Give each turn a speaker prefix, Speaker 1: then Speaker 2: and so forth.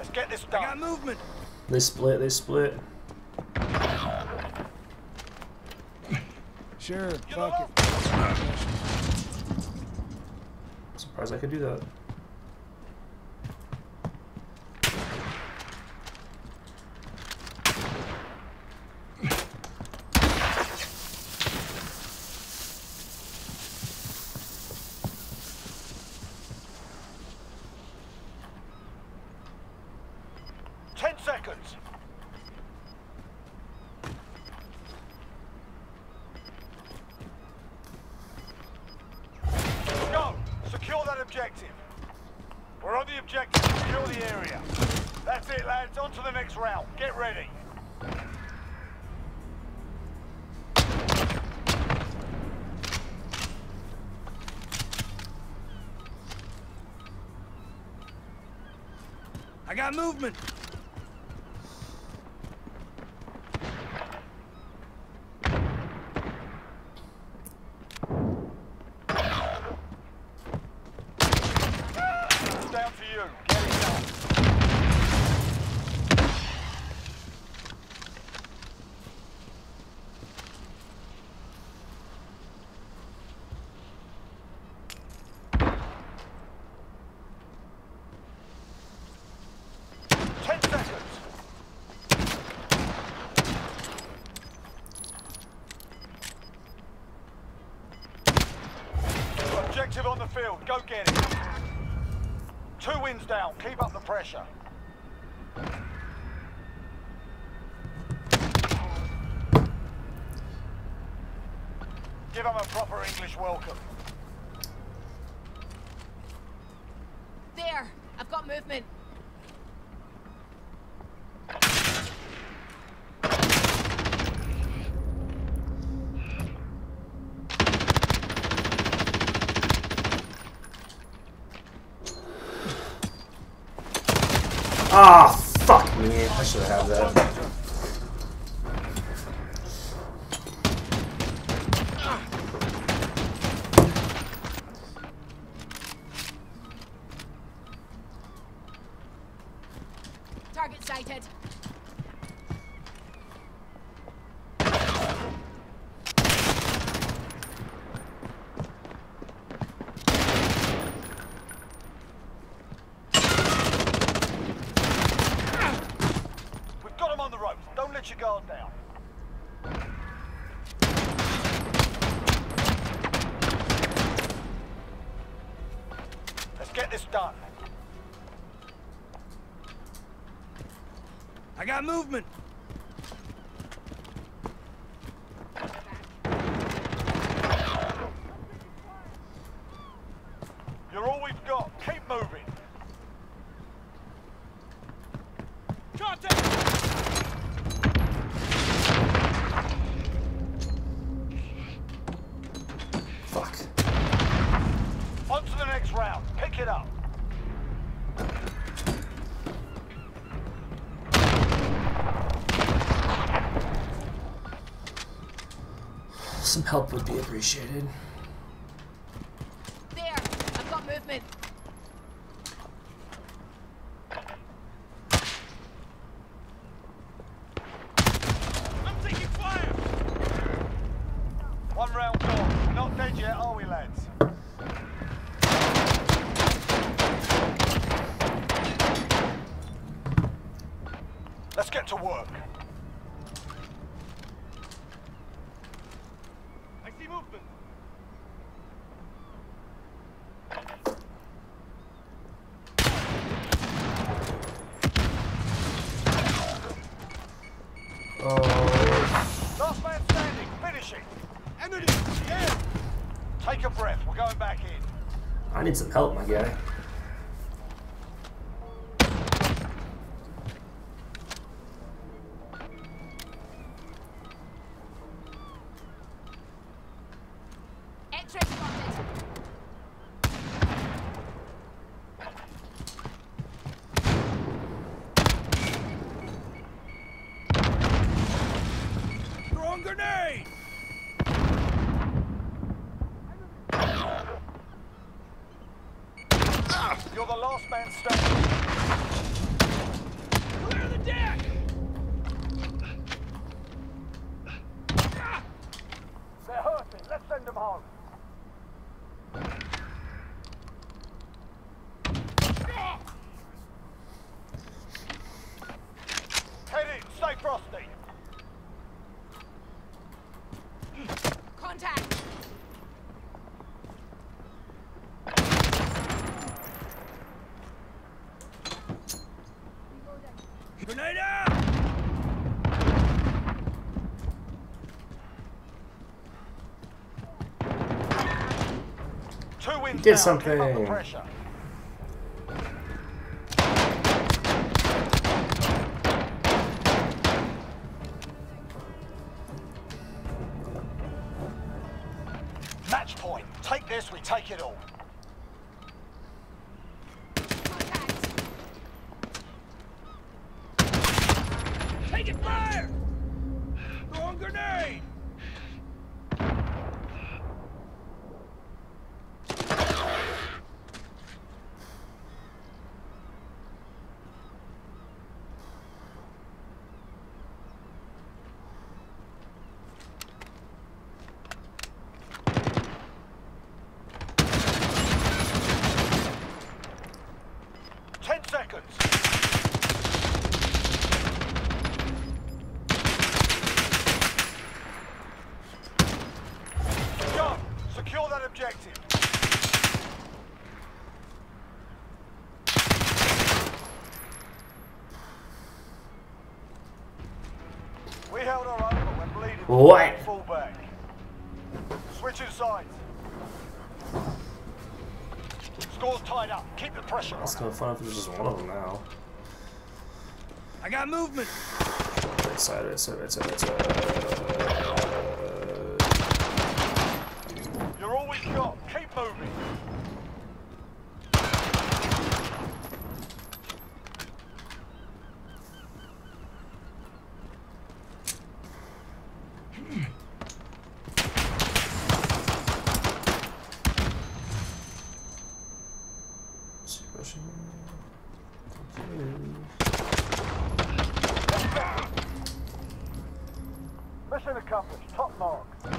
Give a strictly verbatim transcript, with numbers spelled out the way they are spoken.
Speaker 1: Let's get this done.
Speaker 2: I got movement.
Speaker 3: They split, they split.
Speaker 2: Sure, fuck it.
Speaker 3: Surprised I could do that.
Speaker 1: Ten seconds. Go. Secure that objective. We're on the objective. Secure the area. That's it, lads. On to the next round. Get ready.
Speaker 2: I got movement.
Speaker 1: It's down to you. Get it done. Ten seconds. Objective on the field. Go get it. Two wins down. Keep up the pressure. Give them a proper English welcome.
Speaker 4: There! I've got movement.
Speaker 3: Ah, fuck me. I should have had that.
Speaker 4: Target sighted.
Speaker 1: We've got them on the ropes. Don't let your guard down. Let's get this done.
Speaker 2: I got movement.
Speaker 1: You're all we've got. Keep moving. Contact!
Speaker 3: Fuck.
Speaker 1: On to the next round. Pick it up.
Speaker 3: Some help would be appreciated.
Speaker 4: There! I've got movement.
Speaker 2: I'm taking fire.
Speaker 1: One round gone. We're not dead yet, are we, lads? Let's get to work.
Speaker 2: I see movement.
Speaker 3: Oh.
Speaker 1: Last man standing. Finish it.
Speaker 2: Enemy. Yeah.
Speaker 1: Take a breath. We're going back in.
Speaker 3: I need some help, my guy.
Speaker 4: X-ray spotted.
Speaker 2: Throwing grenade.
Speaker 1: You're the last man standing. home. Head in, stay frosty.
Speaker 4: Contact.
Speaker 2: Grenade out!
Speaker 1: Two wins
Speaker 3: Did
Speaker 1: down.
Speaker 3: something.
Speaker 1: Keep up the pressure. Match point. Take this, we take it all.
Speaker 4: Contact.
Speaker 2: Taking fire! Throwing grenade!
Speaker 1: Ten seconds. Go. Secure that objective. We held our own, but we're bleeding.
Speaker 3: What?
Speaker 1: Fall back. Switching sides. Score's tied up. Keep the pressure on.
Speaker 3: It's kind of fun if there's just one of them now.
Speaker 2: I got movement!
Speaker 3: Right side, right side, right side, right side.
Speaker 1: You're all we've got. Keep moving. Mission accomplished. Top mark.